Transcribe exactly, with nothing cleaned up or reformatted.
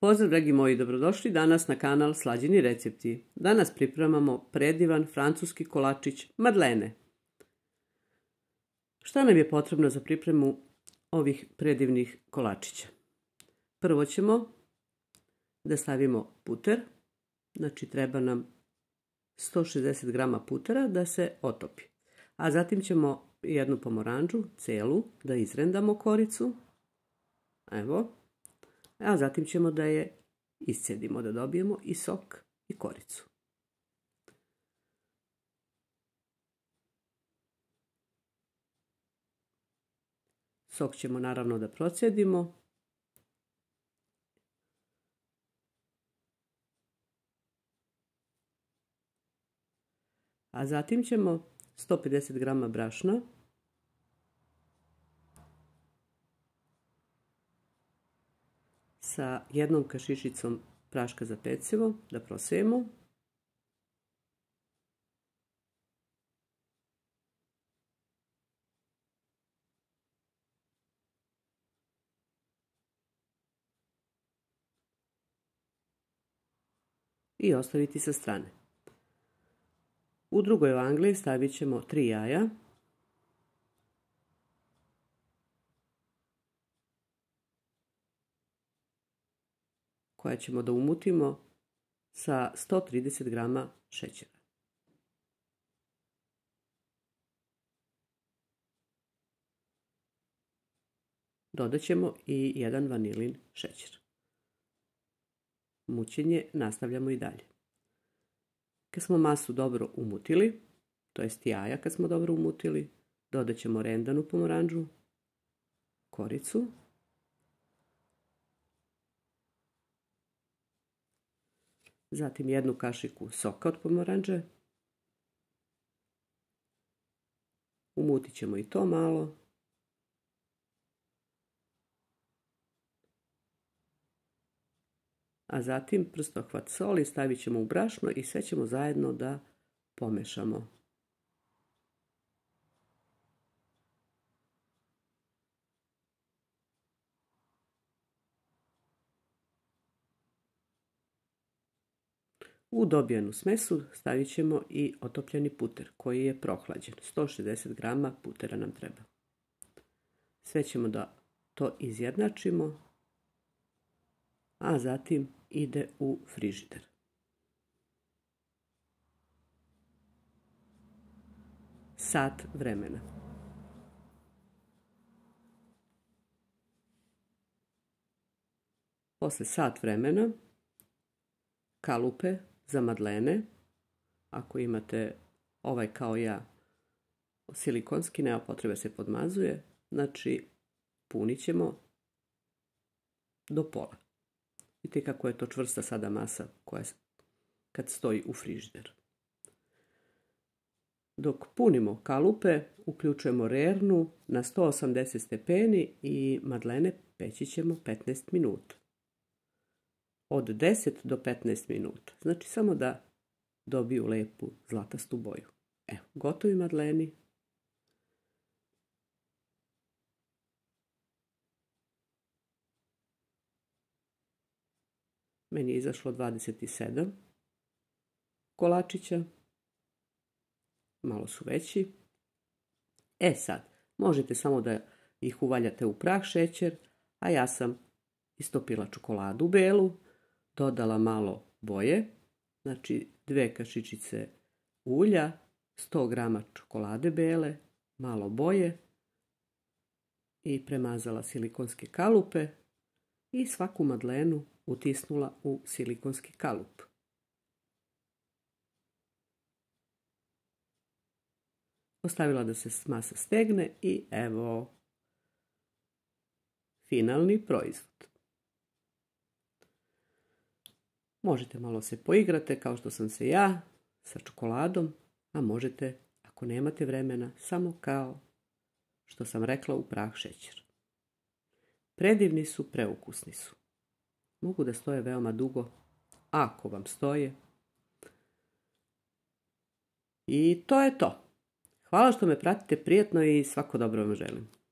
Pozdrav dragi moji, dobrodošli danas na kanal Slađeni recepti. Danas pripremamo predivan francuski kolačić madlene. Šta nam je potrebno za pripremu ovih predivnih kolačića? Prvo ćemo da stavimo puter, znači treba nam sto šezdeset grama putera da se otopi. A zatim ćemo jednu pomorandžu, celu, da izrendamo koricu. Evo. A zatim ćemo da je iscedimo, da dobijemo i sok i koricu. Sok ćemo naravno da procedimo. A zatim ćemo sto pedeset grama brašna sa jednom kašičicom praška za pecivo da prosejemo. I ostaviti sa strane. U drugoj vangli stavit ćemo tri jaja. Koja ćemo da umutimo sa sto trideset grama šećera. Dodat ćemo i jedan vanilin šećer. Mućenje nastavljamo i dalje. Kad smo masu dobro umutili, to jest jaja kad smo dobro umutili, dodat ćemo rendanu pomorandžu, koricu, zatim jednu kašiku soka od pomorandže. Umutit ćemo i to malo. A zatim prstohvat soli stavit ćemo u brašno i sve ćemo zajedno da pomešamo. U dobijenu smesu stavit ćemo i otopljeni puter koji je prohlađen. sto šezdeset grama putera nam treba. Sve ćemo da to izjednačimo, a zatim ide u frižider. Sat vremena. Posle sat vremena kalupe za madlene, ako imate ovaj kao ja silikonski, nema potrebe se podmazuje, znači punit ćemo do pola. Vidite kako je to čvrsta sada masa koja kad stoji u frižideru. Dok punimo kalupe, uključujemo rernu na sto osamdeset stepeni i madlene peći ćemo petnaest minuta. Od deset do petnaest minuta. Znači samo da dobiju lepu zlatastu boju. Evo, gotovi madleni. Meni je izašlo dvadeset sedam kolačića. Malo su veći. E sad, možete samo da ih uvaljate u prah šećer, a ja sam istopila čokoladu belu, dodala malo boje, znači dve kašičice ulja, sto grama čokolade bele, malo boje i premazala silikonske kalupe i svaku madlenu utisnula u silikonski kalup. Ostavila da se masa stegne i evo finalni proizvod. Možete malo se poigrate kao što sam se ja sa čokoladom, a možete, ako nemate vremena, samo kao što sam rekla, u prah šećer. Predivni su, preukusni su. Mogu da stoje veoma dugo, ako vam stoje. I to je to. Hvala što me pratite, prijetno i svako dobro vam želim.